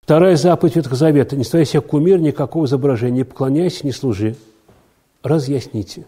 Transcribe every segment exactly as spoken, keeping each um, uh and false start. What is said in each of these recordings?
Вторая заповедь Ветхого Завета. Не ставь себе кумир, никакого изображения, не поклоняйся, не служи. Разъясните.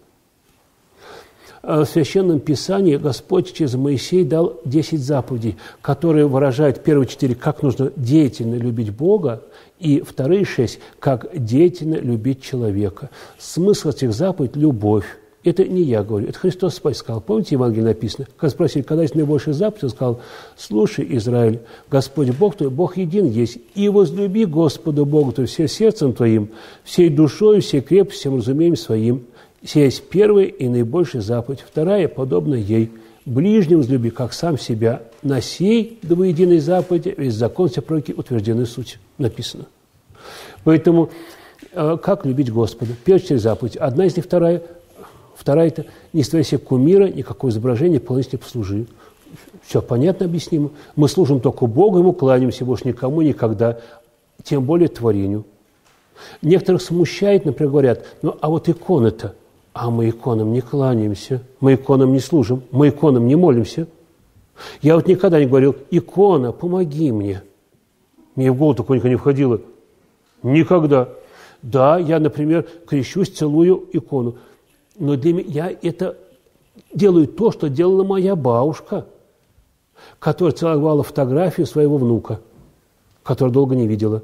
В Священном Писании Господь через Моисея дал десять заповедей, которые выражают первые четыре, как нужно деятельно любить Бога, и вторые шесть, как деятельно любить человека. Смысл этих заповедей – любовь. Это не я говорю, это Христос сказал. Помните, в Евангелии написано? Когда спросили, когда есть наибольшая заповедь, он сказал: слушай, Израиль, Господь Бог твой, Бог един есть, и возлюби Господа Бога твоего всем сердцем твоим, всей душой, всей крепостью, всем разумением своим. Сия есть первая и наибольшая заповедь. Вторая, подобная ей: ближнего возлюби, как сам себя. На сей двуединой заповеди весь закон все пророки утверждены суть. Написано. Поэтому, как любить Господа? Первая четыре заповеди. Одна из них, вторая. Вторая – это не ставь себе кумира, никакого изображения, полностью не послужи. Все понятно, объяснимо. Мы служим только Богу, Ему кланяемся, больше никому никогда, тем более творению. Некоторых смущает, например, говорят: ну, а вот иконы-то, а мы иконам не кланяемся, мы иконам не служим, мы иконам не молимся. Я вот никогда не говорил: икона, помоги мне. Мне в голову такое никогда не входило. Никогда. Да, я, например, крещусь, целую икону. Но для меня я это делаю то, что делала моя бабушка, которая целовала фотографию своего внука, которую долго не видела.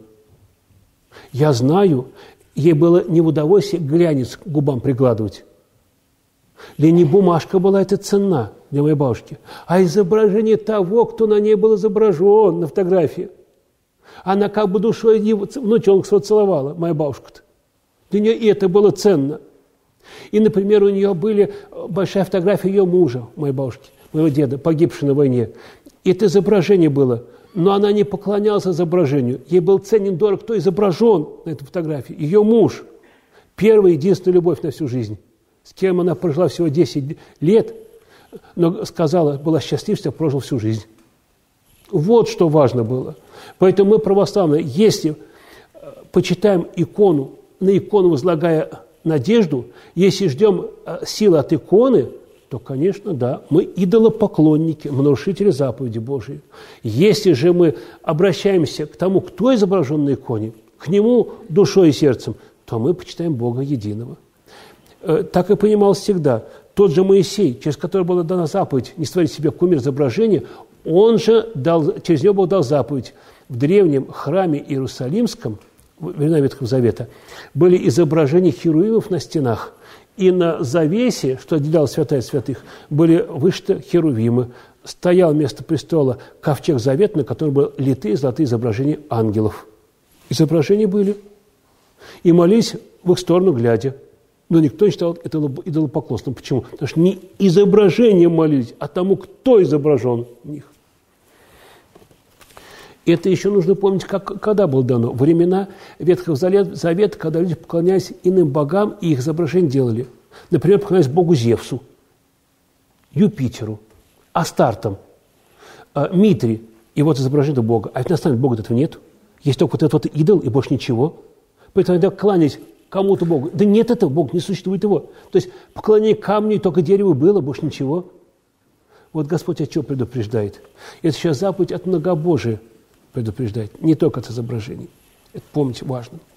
Я знаю, ей было не в удовольствие глянец к губам прикладывать. Для нее бумажка была это ценна, для моей бабушки, а изображение того, кто на ней был изображен на фотографии. Она как бы душой его внучонка своего целовала, моя бабушка-то. Для нее и это было ценно. И, например, у нее были большая фотография ее мужа, моей бабушки, моего деда, погибшего на войне. Это изображение было, но она не поклонялась изображению. Ей был ценен, дорог, кто изображен на этой фотографии. Ее муж, первая, единственная любовь на всю жизнь, с кем она прожила всего десять лет, но сказала, была счастлива, что прожил всю жизнь. Вот что важно было. Поэтому мы, православные, если почитаем икону, на икону возлагая надежду, если ждем силы от иконы, то, конечно, да, мы идолопоклонники, мы нарушители заповеди Божией. Если же мы обращаемся к тому, кто изображен на иконе, к нему душой и сердцем, то мы почитаем Бога единого. Так и понималось всегда. Тот же Моисей, через который была дана заповедь не створить себе кумир изображения, он же дал, через него Бог дал заповедь. В древнем храме Иерусалимском, во времена Ветхого Завета, были изображения херувимов на стенах, и на завесе, что отделяло святая святых, были вышиты херувимы. Стоял вместо престола ковчег завета, на котором были литые золотые изображения ангелов. Изображения были. И молились в их сторону глядя. Но никто не считал это идолопоклонством. Почему? Потому что не изображением молились, а тому, кто изображен в них. Это еще нужно помнить, как, когда было дано. Во времена Ветхого Завета, когда люди поклонялись иным богам и их изображения делали. Например, поклонялись богу Зевсу, Юпитеру, Астартам, Митре. И вот изображение бога. А ведь на самом деле бога этого нет. Есть только вот этот вот идол и больше ничего. Поэтому иногда кланясь кому-то богу. Да нет этого бога, не существует его. То есть поклонение камню и только дереву было, больше ничего. Вот Господь от чего предупреждает? Это сейчас заповедь от многобожия предупреждает, не только от изображений. Это помнить важно.